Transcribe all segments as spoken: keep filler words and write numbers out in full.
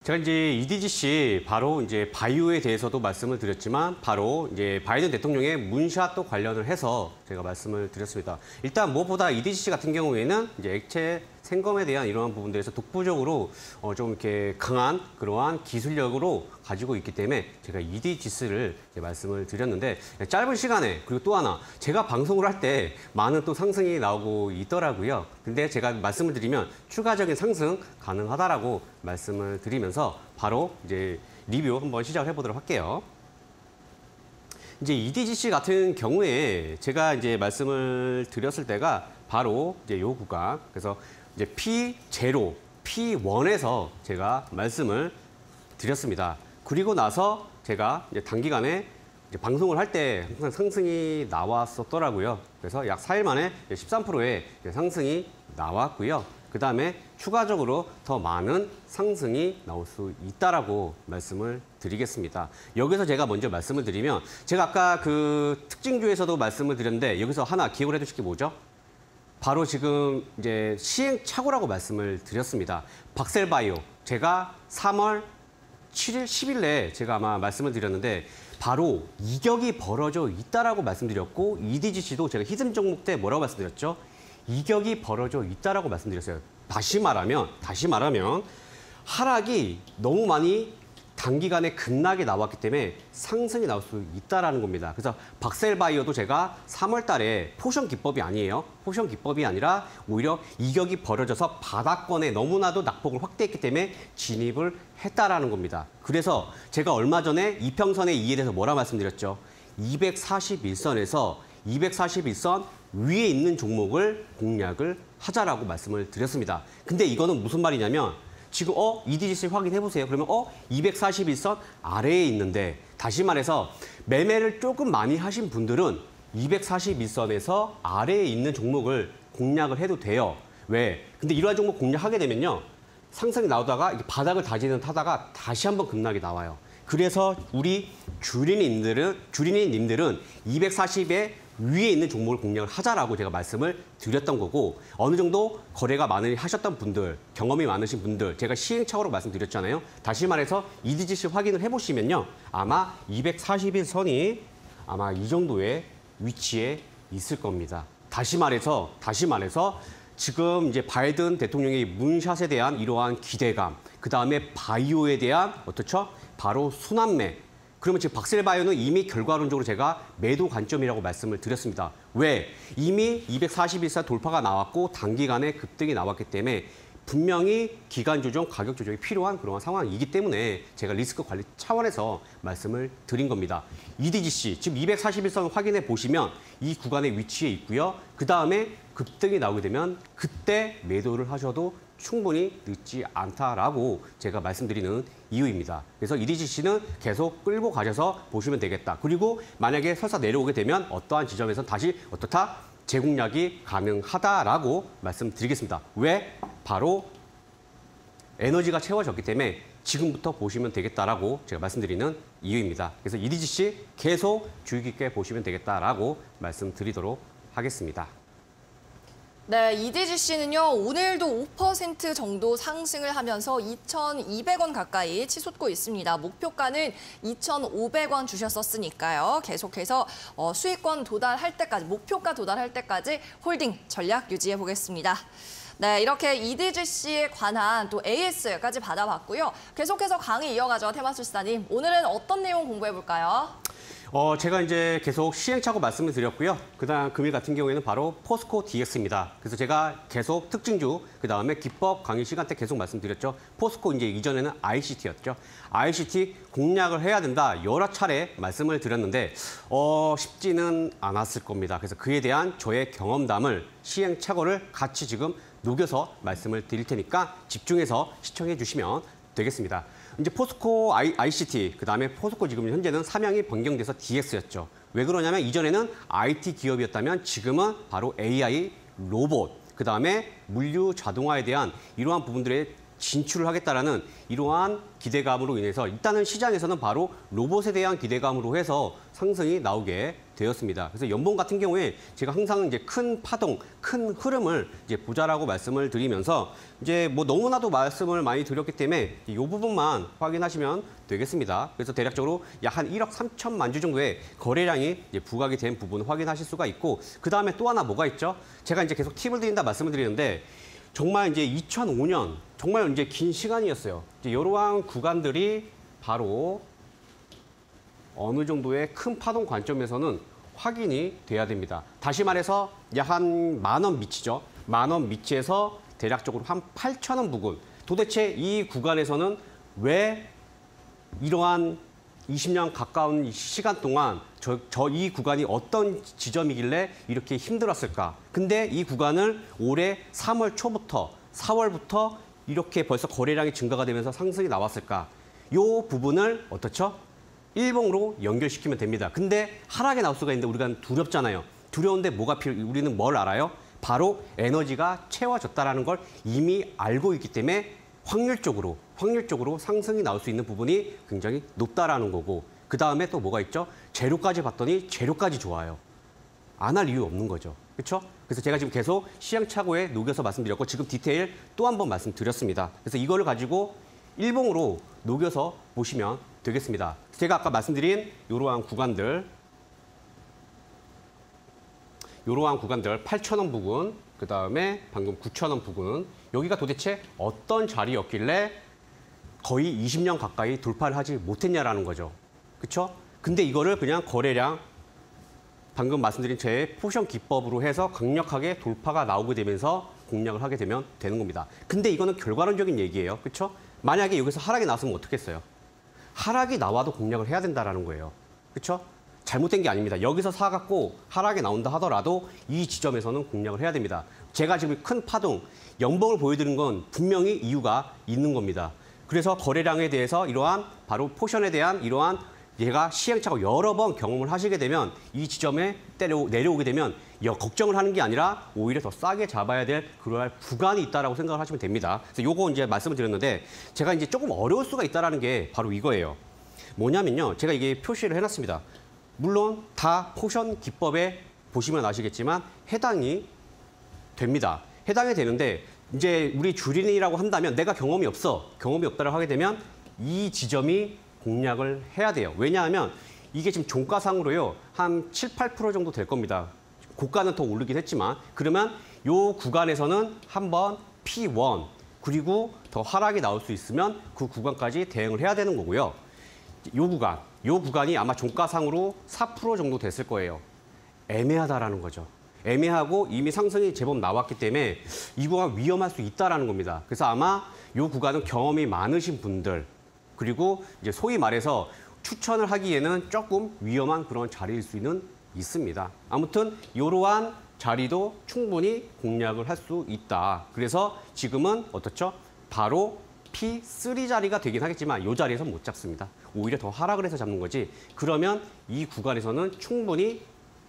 제가 이제 이디지씨 바로 이제 바이오에 대해서도 말씀을 드렸지만 바로 이제 바이든 대통령의 문샷도 관련을 해서 제가 말씀을 드렸습니다. 일단 무엇보다 이디지씨 같은 경우에는 이제 액체 생검에 대한 이러한 부분들에서 독보적으로 어 좀 이렇게 강한 그러한 기술력으로 가지고 있기 때문에 제가 이디지씨를 말씀을 드렸는데 짧은 시간에 그리고 또 하나 제가 방송을 할 때 많은 또 상승이 나오고 있더라고요. 근데 제가 말씀을 드리면 추가적인 상승 가능하다라고 말씀을 드리면서 바로 이제 리뷰 한번 시작을 해보도록 할게요. 이제 이디지씨 같은 경우에 제가 이제 말씀을 드렸을 때가 바로 이제 요 구간 그래서 이제 피 제로, 피 원에서 제가 말씀을 드렸습니다. 그리고 나서 제가 이제 단기간에 이제 방송을 할 때 항상 상승이 나왔었더라고요. 그래서 약 사 일 만에 십삼 퍼센트의 상승이 나왔고요. 그 다음에 추가적으로 더 많은 상승이 나올 수 있다라고 말씀을 드리겠습니다. 여기서 제가 먼저 말씀을 드리면 제가 아까 그 특징주에서도 말씀을 드렸는데 여기서 하나 기억을 해두실 게 뭐죠? 바로 지금 이제 시행착오라고 말씀을 드렸습니다. 박셀바이오 제가 삼월 칠일, 십일에 제가 아마 말씀을 드렸는데 바로 이격이 벌어져 있다라고 말씀드렸고 이디지씨도 제가 히든 종목 때 뭐라고 말씀드렸죠? 이격이 벌어져 있다라고 말씀드렸어요. 다시 말하면 다시 말하면 하락이 너무 많이 단기간에 급락이 나왔기 때문에 상승이 나올 수 있다라는 겁니다. 그래서 박셀바이오도 제가 삼월 달에 포션 기법이 아니에요. 포션 기법이 아니라 오히려 이격이 벌어져서 바닥권에 너무나도 낙폭을 확대했기 때문에 진입을 했다라는 겁니다. 그래서 제가 얼마 전에 이평선의 이에 대해서 뭐라 말씀드렸죠? 이백사십일 선에서 이백사십일 선 위에 있는 종목을 공략을 하자라고 말씀을 드렸습니다. 근데 이거는 무슨 말이냐면 지금 어 이디지씨 확인해보세요. 그러면 어 이백사십일 선 아래에 있는데 다시 말해서 매매를 조금 많이 하신 분들은 이백사십일 선에서 아래에 있는 종목을 공략을 해도 돼요. 왜? 근데 이러한 종목 공략하게 되면요. 상승이 나오다가 바닥을 다지는 타다가 다시 한번 급락이 나와요. 그래서 우리 주린이님들은, 주린이님들은 이백사십에 위에 있는 종목을 공략을 하자라고 제가 말씀을 드렸던 거고 어느 정도 거래가 많이 하셨던 분들, 경험이 많으신 분들 제가 시행착오로 말씀드렸잖아요. 다시 말해서 이디지씨 확인을 해보시면요. 아마 이백사십일 선이 아마 이 정도의 위치에 있을 겁니다. 다시 말해서 다시 말해서 지금 이제 바이든 대통령의 문샷에 대한 이러한 기대감, 그 다음에 바이오에 대한 어떻죠? 바로 순환매. 그러면 지금 박셀바이오는 이미 결과론적으로 제가 매도 관점이라고 말씀을 드렸습니다. 왜? 이미 이백사십일 선 돌파가 나왔고 단기간에 급등이 나왔기 때문에 분명히 기간 조정, 가격 조정이 필요한 그런 상황이기 때문에 제가 리스크 관리 차원에서 말씀을 드린 겁니다. 이디지씨, 지금 이백사십일 선 확인해 보시면 이 구간에 위치해 있고요. 그 다음에 급등이 나오게 되면 그때 매도를 하셔도 충분히 늦지 않다라고 제가 말씀드리는 이유입니다. 그래서 이디지씨는 계속 끌고 가셔서 보시면 되겠다. 그리고 만약에 설사 내려오게 되면 어떠한 지점에서 다시 어떻다? 재공략이 가능하다라고 말씀드리겠습니다. 왜? 바로 에너지가 채워졌기 때문에 지금부터 보시면 되겠다라고 제가 말씀드리는 이유입니다. 그래서 이디지씨 계속 주의 깊게 보시면 되겠다라고 말씀드리도록 하겠습니다. 네, 이디지씨는요, 오늘도 오 퍼센트 정도 상승을 하면서 이천이백 원 가까이 치솟고 있습니다. 목표가는 이천오백 원 주셨었으니까요. 계속해서 어, 수익권 도달할 때까지, 목표가 도달할 때까지 홀딩 전략 유지해 보겠습니다. 네, 이렇게 이디지씨에 관한 또 에이에스까지 받아봤고요. 계속해서 강의 이어가죠, 테마술사님. 오늘은 어떤 내용 공부해 볼까요? 어, 제가 이제 계속 시행착오 말씀을 드렸고요. 그다음 금일 같은 경우에는 바로 포스코 디엑스입니다. 그래서 제가 계속 특징주, 그다음에 기법 강의 시간 때 계속 말씀드렸죠. 포스코 이제 이전에는 아이씨티였죠. 아이씨티 공략을 해야 된다. 여러 차례 말씀을 드렸는데 어, 쉽지는 않았을 겁니다. 그래서 그에 대한 저의 경험담을 시행착오를 같이 지금 녹여서 말씀을 드릴 테니까 집중해서 시청해 주시면 되겠습니다. 이제 포스코 아이, 아이씨티, 그다음에 포스코 지금 현재는 사명이 변경돼서 디엑스였죠. 왜 그러냐면 이전에는 아이티 기업이었다면 지금은 바로 에이아이, 로봇, 그다음에 물류 자동화에 대한 이러한 부분들에 진출을 하겠다라는 이러한 기대감으로 인해서 일단은 시장에서는 바로 로봇에 대한 기대감으로 해서 상승이 나오게 되었습니다. 그래서 연봉 같은 경우에 제가 항상 이제 큰 파동, 큰 흐름을 이제 보자라고 말씀을 드리면서 이제 뭐 너무나도 말씀을 많이 드렸기 때문에 이 부분만 확인하시면 되겠습니다. 그래서 대략적으로 약 한 일억 삼천만 주 정도의 거래량이 이제 부각이 된 부분 확인하실 수가 있고, 그 다음에 또 하나 뭐가 있죠? 제가 이제 계속 팁을 드린다 말씀을 드리는데, 정말 이제 이천오 년 정말 이제 긴 시간이었어요. 이제 이러한 구간들이 바로 어느 정도의 큰 파동 관점에서는 확인이 돼야 됩니다. 다시 말해서 약 한 만 원 미치죠. 만 원 미치에서 대략적으로 한 팔천 원 부근. 도대체 이 구간에서는 왜 이러한 이십 년 가까운 시간 동안 저, 저 이 구간이 어떤 지점이길래 이렇게 힘들었을까? 근데 이 구간을 올해 삼월 초부터 사월부터 이렇게 벌써 거래량이 증가가 되면서 상승이 나왔을까? 이 부분을 어떻죠? 일봉으로 연결시키면 됩니다. 근데 하락이 나올 수가 있는데 우리가 두렵잖아요. 두려운데 뭐가 필요? 우리는 뭘 알아요? 바로 에너지가 채워졌다는 걸 이미 알고 있기 때문에 확률적으로 확률적으로 상승이 나올 수 있는 부분이 굉장히 높다라는 거고, 그 다음에 또 뭐가 있죠? 재료까지 봤더니 재료까지 좋아요. 안 할 이유 없는 거죠. 그렇죠? 그래서 제가 지금 계속 시행착오에 녹여서 말씀드렸고, 지금 디테일 또 한 번 말씀드렸습니다. 그래서 이거를 가지고 일봉으로 녹여서 보시면 되겠습니다. 제가 아까 말씀드린 이러한 구간들, 이러한 구간들 팔천 원 부근, 그 다음에 방금 구천 원 부근, 여기가 도대체 어떤 자리였길래 거의 이십 년 가까이 돌파를 하지 못했냐라는 거죠. 그렇죠? 근데 이거를 그냥 거래량, 방금 말씀드린 제 포션 기법으로 해서 강력하게 돌파가 나오게 되면서 공략을 하게 되면 되는 겁니다. 근데 이거는 결과론적인 얘기예요. 그렇죠? 만약에 여기서 하락이 나왔으면 어떻겠어요? 하락이 나와도 공략을 해야 된다는 거예요. 그렇죠? 잘못된 게 아닙니다. 여기서 사갖고 하락이 나온다 하더라도 이 지점에서는 공략을 해야 됩니다. 제가 지금 큰 파동, 연봉을 보여드린 건 분명히 이유가 있는 겁니다. 그래서 거래량에 대해서 이러한 바로 포션에 대한 이러한 얘가 시행착오 여러 번 경험을 하시게 되면 이 지점에 때려, 내려오게 되면 여, 걱정을 하는 게 아니라 오히려 더 싸게 잡아야 될 그러한 구간이 있다라고 생각을 하시면 됩니다. 그래서 요거 이제 말씀을 드렸는데, 제가 이제 조금 어려울 수가 있다라는 게 바로 이거예요. 뭐냐면요, 제가 이게 표시를 해놨습니다. 물론 다 포션 기법에 보시면 아시겠지만 해당이 됩니다. 해당이 되는데 이제 우리 주린이라고 한다면 내가 경험이 없어. 경험이 없다라고 하게 되면 이 지점이 공략을 해야 돼요. 왜냐하면 이게 지금 종가상으로요. 한 칠, 팔 퍼센트 정도 될 겁니다. 고가는 더 오르긴 했지만, 그러면 이 구간에서는 한번 피 원, 그리고 더 하락이 나올 수 있으면 그 구간까지 대응을 해야 되는 거고요. 이 구간, 이 구간이 아마 종가상으로 사 퍼센트 정도 됐을 거예요. 애매하다라는 거죠. 애매하고 이미 상승이 제법 나왔기 때문에 이 구간 위험할 수 있다라는 겁니다. 그래서 아마 이 구간은 경험이 많으신 분들, 그리고 이제 소위 말해서 추천을 하기에는 조금 위험한 그런 자리일 수는 있습니다. 아무튼 이러한 자리도 충분히 공략을 할 수 있다. 그래서 지금은 어떻죠? 바로 피 쓰리 자리가 되긴 하겠지만 이 자리에서 못 잡습니다. 오히려 더 하락을 해서 잡는 거지. 그러면 이 구간에서는 충분히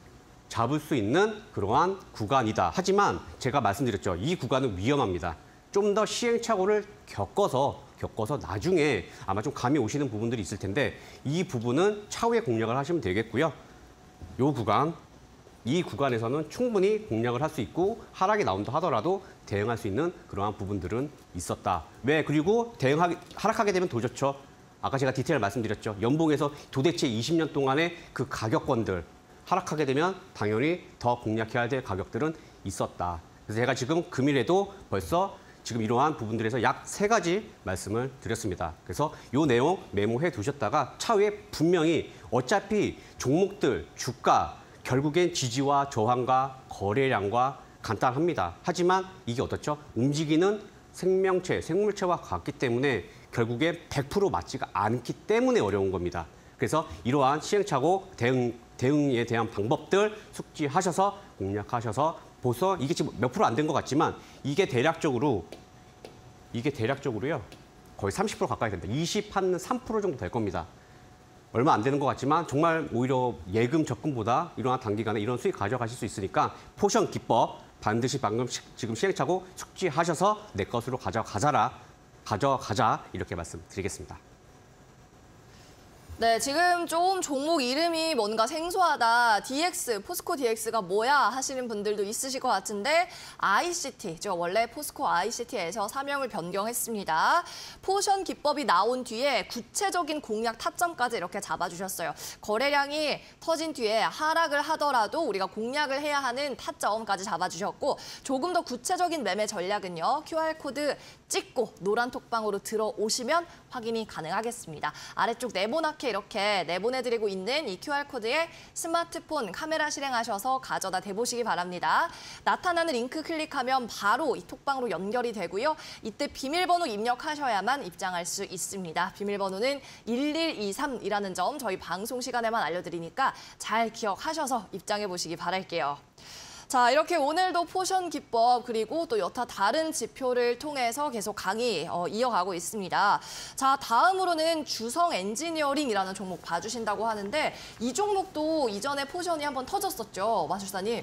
잡을 수 있는 그러한 구간이다. 하지만 제가 말씀드렸죠. 이 구간은 위험합니다. 좀 더 시행착오를 겪어서 겪어서 나중에 아마 좀 감이 오시는 부분들이 있을 텐데 이 부분은 차후에 공략을 하시면 되겠고요. 이 구간, 이 구간에서는 충분히 공략을 할 수 있고 하락이 나온다 하더라도 대응할 수 있는 그러한 부분들은 있었다. 왜? 그리고 대응하기 하락하게 되면 더 좋죠. 아까 제가 디테일 말씀드렸죠. 연봉에서 도대체 이십 년 동안의 그 가격권들 하락하게 되면 당연히 더 공략해야 될 가격들은 있었다. 그래서 제가 지금 금일에도 벌써 지금 이러한 부분들에서 약 세 가지 말씀을 드렸습니다. 그래서 이 내용 메모해 두셨다가 차후에 분명히 어차피 종목들, 주가, 결국엔 지지와 저항과 거래량과 간단합니다. 하지만 이게 어떻죠? 움직이는 생명체, 생물체와 같기 때문에 결국에 백 퍼센트 맞지가 않기 때문에 어려운 겁니다. 그래서 이러한 시행착오 대응, 대응에 대한 방법들 숙지하셔서 공략하셔서 벌써 이게 지금 몇 프로 안 된 것 같지만 이게 대략적으로 이게 대략적으로요 거의 삼십 퍼센트 가까이 됩니다. 이십삼 퍼센트 정도 될 겁니다. 얼마 안 되는 것 같지만 정말 오히려 예금 적금보다 이러한 단기간에 이런 수익 가져가실 수 있으니까 포션 기법 반드시 방금 시, 지금 시행착오 숙지하셔서 내 것으로 가져가자라 가져가자 이렇게 말씀드리겠습니다. 네, 지금 좀 종목 이름이 뭔가 생소하다. 디엑스, 포스코 디엑스가 뭐야 하시는 분들도 있으실 것 같은데 아이씨티죠. 원래 포스코 아이씨티에서 사명을 변경했습니다. 포션 기법이 나온 뒤에 구체적인 공략 타점까지 이렇게 잡아주셨어요. 거래량이 터진 뒤에 하락을 하더라도 우리가 공략을 해야 하는 타점까지 잡아주셨고 조금 더 구체적인 매매 전략은요. 큐알코드 찍고 노란 톡방으로 들어오시면 확인이 가능하겠습니다. 아래쪽 네모나게 이렇게 내보내드리고 있는 이 큐알코드에 스마트폰 카메라 실행하셔서 가져다 대보시기 바랍니다. 나타나는 링크 클릭하면 바로 이 톡방으로 연결이 되고요. 이때 비밀번호 입력하셔야만 입장할 수 있습니다. 비밀번호는 일일이삼이라는 점 저희 방송 시간에만 알려드리니까 잘 기억하셔서 입장해 보시기 바랄게요. 자, 이렇게 오늘도 포션 기법 그리고 또 여타 다른 지표를 통해서 계속 강의 어, 이어가고 있습니다. 자, 다음으로는 주성 엔지니어링이라는 종목 봐주신다고 하는데 이 종목도 이전에 포션이 한번 터졌었죠, 마술사님.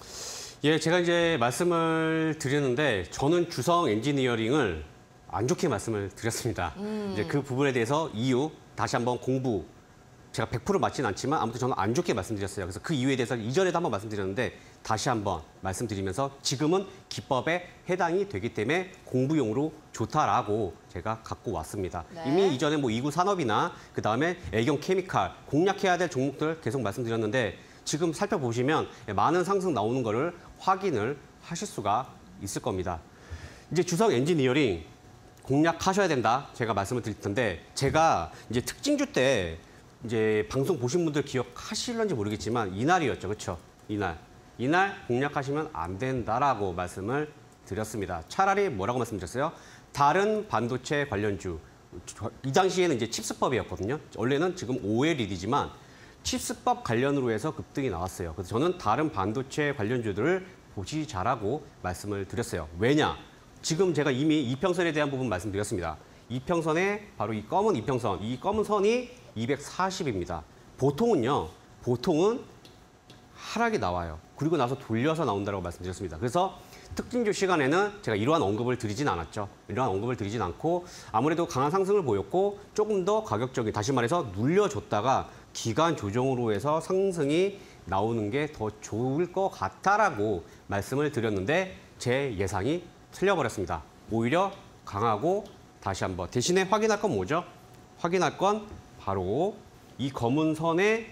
예, 제가 이제 말씀을 드렸는데 저는 주성 엔지니어링을 안 좋게 말씀을 드렸습니다. 음. 이제 그 부분에 대해서 이유 다시 한번 공부. 제가 백 퍼센트 맞지는 않지만 아무튼 저는 안 좋게 말씀드렸어요. 그래서 그 이유에 대해서 이전에도 한번 말씀드렸는데 다시 한번 말씀드리면서 지금은 기법에 해당이 되기 때문에 공부용으로 좋다라고 제가 갖고 왔습니다. 네. 이미 이전에 뭐 이구 산업이나 그다음에 애경 케미칼 공략해야 될 종목들 계속 말씀드렸는데 지금 살펴보시면 많은 상승 나오는 거를 확인을 하실 수가 있을 겁니다. 이제 주성 엔지니어링 공략하셔야 된다. 제가 말씀을 드릴 텐데 제가 이제 특징주 때 이제 방송 보신 분들 기억하실런지 모르겠지만 이날이었죠. 그렇죠? 이날. 이날 공략하시면 안 된다라고 말씀을 드렸습니다. 차라리 뭐라고 말씀드렸어요? 다른 반도체 관련주. 이 당시에는 이제 칩스법이었거든요. 원래는 지금 오엘이디지만 칩스법 관련으로 해서 급등이 나왔어요. 그래서 저는 다른 반도체 관련주들을 보시자라고 말씀을 드렸어요. 왜냐? 지금 제가 이미 이평선에 대한 부분 말씀드렸습니다. 이평선에 바로 이 검은 이평선, 이 검은 선이 이백사십입니다. 보통은요, 보통은 하락이 나와요. 그리고 나서 돌려서 나온다고 말씀드렸습니다. 그래서 특징주 시간에는 제가 이러한 언급을 드리진 않았죠. 이러한 언급을 드리진 않고 아무래도 강한 상승을 보였고 조금 더 가격적인, 다시 말해서 눌려줬다가 기간 조정으로 해서 상승이 나오는 게 더 좋을 것 같다라고 말씀을 드렸는데 제 예상이 틀려버렸습니다. 오히려 강하고 다시 한번 대신에 확인할 건 뭐죠? 확인할 건 바로 이 검은 선의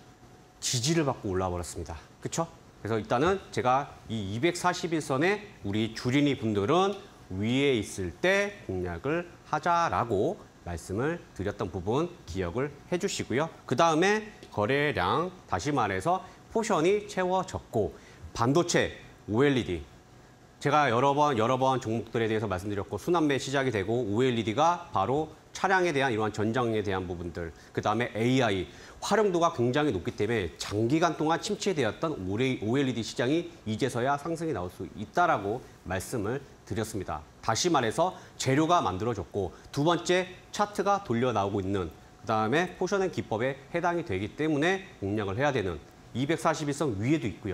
지지를 받고 올라와 버렸습니다. 그렇죠? 그래서 일단은 제가 이 이백사십일 선에 우리 주린이 분들은 위에 있을 때 공략을 하자라고 말씀을 드렸던 부분 기억을 해주시고요. 그 다음에 거래량, 다시 말해서 포션이 채워졌고 반도체, 오엘이디 제가 여러 번 여러 번 종목들에 대해서 말씀드렸고 순환매 시작이 되고 오엘이디가 바로 차량에 대한 이러한 전장에 대한 부분들, 그 다음에 에이아이 활용도가 굉장히 높기 때문에 장기간 동안 침체되었던 오엘이디 시장이 이제서야 상승이 나올 수 있다라고 말씀을 드렸습니다. 다시 말해서 재료가 만들어졌고 두 번째 차트가 돌려 나오고 있는 그 다음에 포션의 기법에 해당이 되기 때문에 공략을 해야 되는 이백사십일 선 위에도 있고요.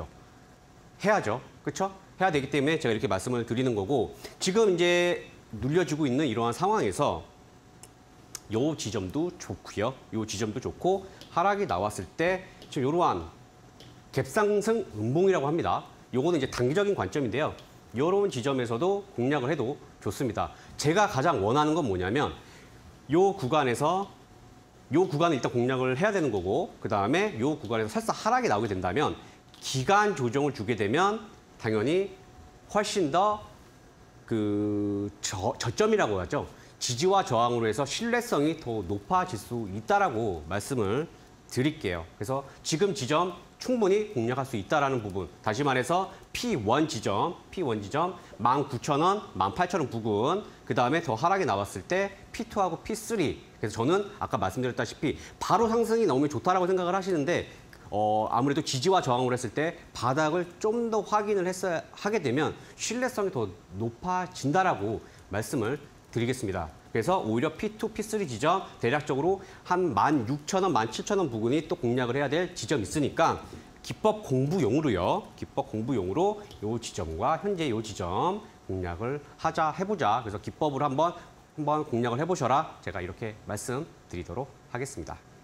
해야죠. 그렇죠? 해야 되기 때문에 제가 이렇게 말씀을 드리는 거고 지금 이제 눌려지고 있는 이러한 상황에서 요 지점도 좋고요. 요 지점도 좋고 하락이 나왔을 때 지금 이러한 갭상승 음봉이라고 합니다. 요거는 이제 단기적인 관점인데요. 이런 지점에서도 공략을 해도 좋습니다. 제가 가장 원하는 건 뭐냐면 요 구간에서 요 구간을 일단 공략을 해야 되는 거고 그 다음에 요 구간에서 살짝 하락이 나오게 된다면 기간 조정을 주게 되면 당연히 훨씬 더 그 저점이라고 하죠. 지지와 저항으로 해서 신뢰성이 더 높아질 수 있다라고 말씀을 드릴게요. 그래서 지금 지점 충분히 공략할 수 있다라는 부분. 다시 말해서 피 원 지점, 피 원 지점 만 구천 원, 만 팔천 원 부근. 그 다음에 더 하락이 나왔을 때 피 투하고 피 쓰리. 그래서 저는 아까 말씀드렸다시피 바로 상승이 나오면 좋다라고 생각을 하시는데 어, 아무래도 지지와 저항으로 했을 때 바닥을 좀 더 확인을 했어야 하게 되면 신뢰성이 더 높아진다라고 말씀을 드리겠습니다. 그래서 오히려 피 투, 피 쓰리 지점 대략적으로 한 만 육천 원, 만 칠천 원 부근이 또 공략을 해야 될 지점이 있으니까 기법 공부용으로요. 기법 공부용으로 이 지점과 현재 이 지점 공략을 하자 해보자. 그래서 기법으로 한번 한번 공략을 해보셔라. 제가 이렇게 말씀드리도록 하겠습니다.